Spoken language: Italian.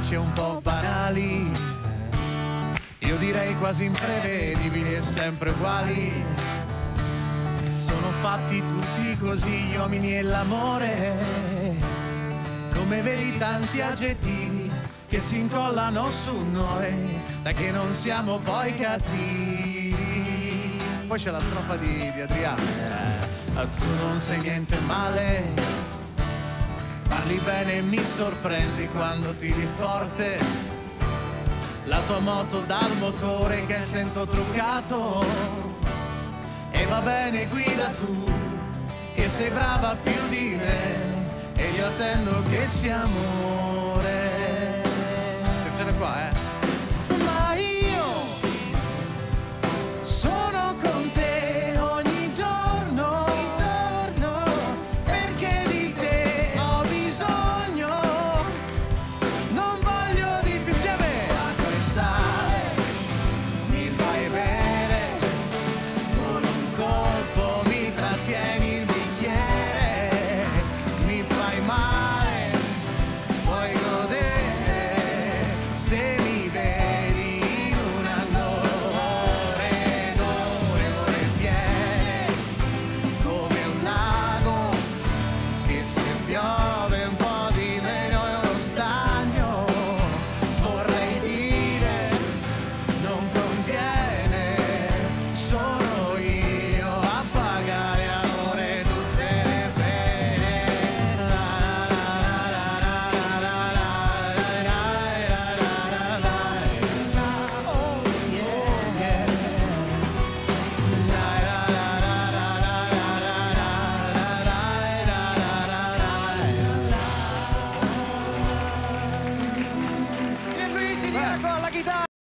specie un po' banali, io direi quasi imprevedibili e sempre uguali. Sono fatti tutti così gli uomini e l'amore, come vedi tanti aggettivi che si incollano su noi, da che non siamo poi cattivi. Poi c'è la strofa di Adriano. Tu non sei niente male, parli bene e mi sorprendi quando tiri forte. La tua moto dal motore che sento truccato, e va bene, guida tu, che sei brava più di me, e io attendo che sia amore. Attenzione qua, Ma io sono con te ogni giorno, perché di te ho bisogno. Non voglio di più insieme accarezzare, mi fai bere, con un colpo mi trattieni il bicchiere, mi fai male, puoi godere, se mi vedi in un angolore, ore piene, come un lago, che se piove un po' di meno è uno stagno, vorrei dire, non conviene, sono io a pagare amore tutte le pene. Oh yeah, yeah.